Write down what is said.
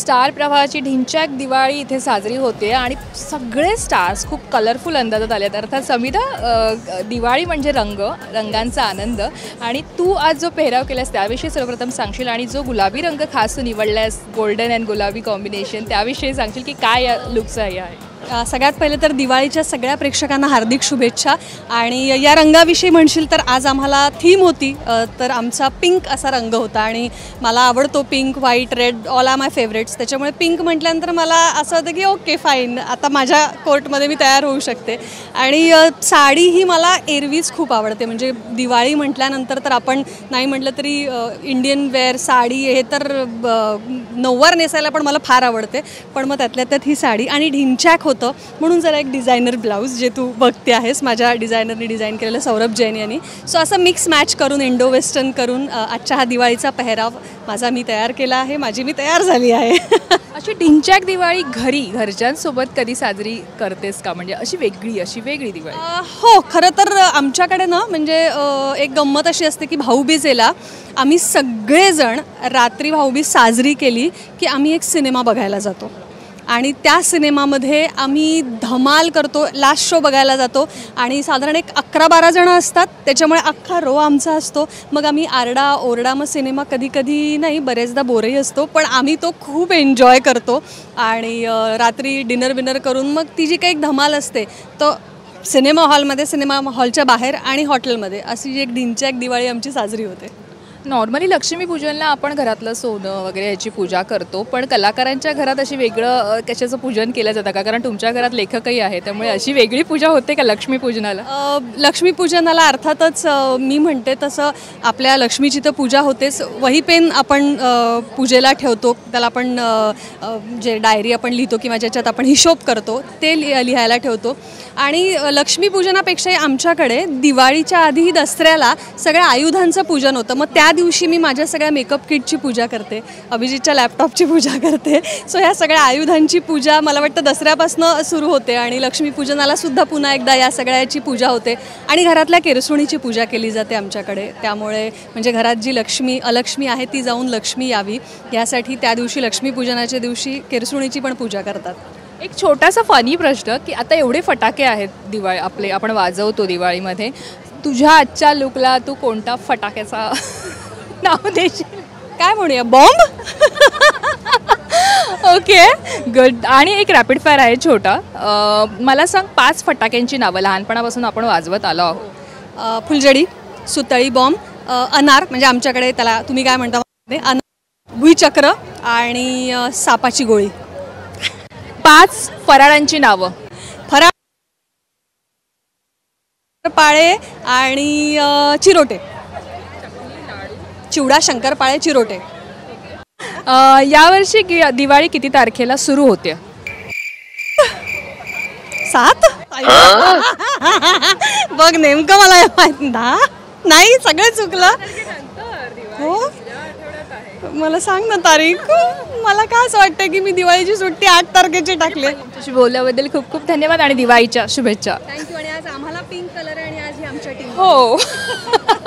Star प्रवाहाची ढिंच्याक दिवाळी इथे साजरी होते आणि सगळे स्टार्स खूप कलरफुल अंदाजात आले आहेत. अर्थात समिता, दिवाळी म्हणजे रंगांचा आनंद आणि तू आज जो पेहराव केलास त्याविषयी सर्वप्रथम सांगशील आणि जो गुलाबी रंग खास तू निवडलास, गोल्डन अँड गुलाबी कॉम्बिनेशन, त्याविषयी सांगशील की काय या लुकचं हे आहे. सगळ्यात पहिले तर दिवाळीच्या सगळ्या प्रेक्षकांना हार्दिक शुभेच्छा. आणि या रंगाविषयी म्हणशील तर आज आम्हाला थीम होती, तर आमचा पिंक असा रंग होता आणि मला आवडतो pink, white, red, all are my favourites. त्याच्यामुळे पिंक म्हटल्यानंतर मला असं होतं की ओके फाईन, आता माझ्या कोर्टमध्ये मी तयार होऊ शकते. आणि साडी ही मला एरवीच खूप आवडते. म्हणजे दिवाळी म्हटल्यानंतर तर आपण नाही म्हटलं तरी इंडियन वेअर साडी हे तर नऊवार नेसायला पण मला फार आवडते, पण मग त्यातल्या त्यात ही साडी आणि ढिंच्याक होतं म्हणून जरा एक डिझायनर ब्लाऊज जे तू बघते आहेस माझ्या डिझायनरने डिझाईन केलेलं सौरभ जैन यांनी. सो असं मिक्स मॅच करून इंडो वेस्टर्न करून आजच्या हा दिवाळीचा पेहराव माझा मी तयार केला आहे. मी तयार झाली आहे. अशी ढिंच्याक दिवाळी घरच्यांसोबत कधी साजरी करतेस का? म्हणजे अशी वेगळी दिवाळी? हो, खरं तर आमच्याकडे ना म्हणजे एक गंमत अशी असते की भाऊबीजेला आम्ही सगळेजण रात्री भाऊबीज साजरी केली की आम्ही एक सिनेमा बघायला जातो आणि त्या सिनेमामध्ये आम्ही धमाल करतो. लास्ट शो बघायला जातो आणि साधारण एक 11-12 जणं असतात, त्याच्यामुळे अख्खा रो आमचा असतो. मग आम्ही आरडा ओरडा, मग सिनेमा कधी नाही, बरेचदा बोरही असतो, पण आम्ही तो खूप एन्जॉय करतो. आणि रात्री डिनर करून मग ती जी काही एक धमाल असते तो सिनेमा हॉलमध्ये, सिनेमा हॉलच्या बाहेर आणि हॉटेलमध्ये, अशी जी एक ढिंच्याक दिवाळी आमची साजरी होते. नॉर्मली लक्ष्मीपूजनला आपण घरातलं सोनं वगैरे याची पूजा करतो, पण कलाकारांच्या घरात अशी वेगळं कशाचं पूजन केलं जातं का? कारण तुमच्या घरात लेखकही आहे, त्यामुळे अशी वेगळी पूजा होते का लक्ष्मीपूजनाला? लक्ष्मीपूजनाला अर्थातच मी म्हणते तसं आपल्या लक्ष्मीची तर पूजा होतेच. वही पेन आपण पूजेला ठेवतो, त्याला आपण जे डायरी आपण लिहितो किंवा ज्याच्यात आपण हिशोब करतो ते लिहायला ठेवतो. आणि लक्ष्मीपूजनापेक्षाही आमच्याकडे दिवाळीच्या आधी दसऱ्याला सगळ्या आयुधांचं पूजन होतं. मग त्या दिवशी मी माझ्या सगळ्या मेकअप किटची पूजा करते, अभिजितच्या लॅपटॉपची पूजा करते. सो ह्या सगळ्या आयुधांची पूजा मला वाटतं दसऱ्यापासून सुरू होते आणि लक्ष्मीपूजनाला सुद्धा पुन्हा एकदा या सगळ्याची पूजा होते. आणि घरातल्या केरसुणीची पूजा केली जाते आमच्याकडे. त्यामुळे म्हणजे घरात जी अलक्ष्मी आहे ती जाऊन लक्ष्मी यावी यासाठी त्या दिवशी लक्ष्मीपूजनाच्या दिवशी केरसुणीची पण पूजा करतात. एक छोटासा फनी प्रश्न की आता एवढे फटाके आहेत आपण वाजवतो दिवाळीमध्ये, तुझ्या आजच्या लुकला तू कोणता फटाक्याचा नाव देशील? काय म्हणूया, बॉम्ब? Okay, good. आणि एक रॅपिड फायर आहे छोटा. मला सांग 5 फटाक्यांची नावं लहानपणापासून आपण वाजवत आलो आहोत. फुलझडी, सुतळी बॉम्ब, अनार म्हणजे आमच्याकडे त्याला तुम्ही काय म्हणता, अनार, भुईचक्र आणि सापाची गोळी. 5 फराळांची नावं. पाळे आणि चिरोटे, चिवडा, शंकरपाळे, चिरोटे. यावर्षी दिवाळी किती तारखेला सुरू होते? 7. बघ नेमकं मला माहित नाही, सगळं चुकलं. हो, मला सांग ना तारीख. मला काय असं वाटतं की मी दिवाळीची सुट्टी 8 तारखेची टाकली. तुझी बोलल्याबद्दल खूप खूप धन्यवाद आणि दिवाळीच्या शुभेच्छा. थँक्यू. आणि आज आम्हाला पिंक कलर आहे आणि आज ही आमच्या टीम. हो.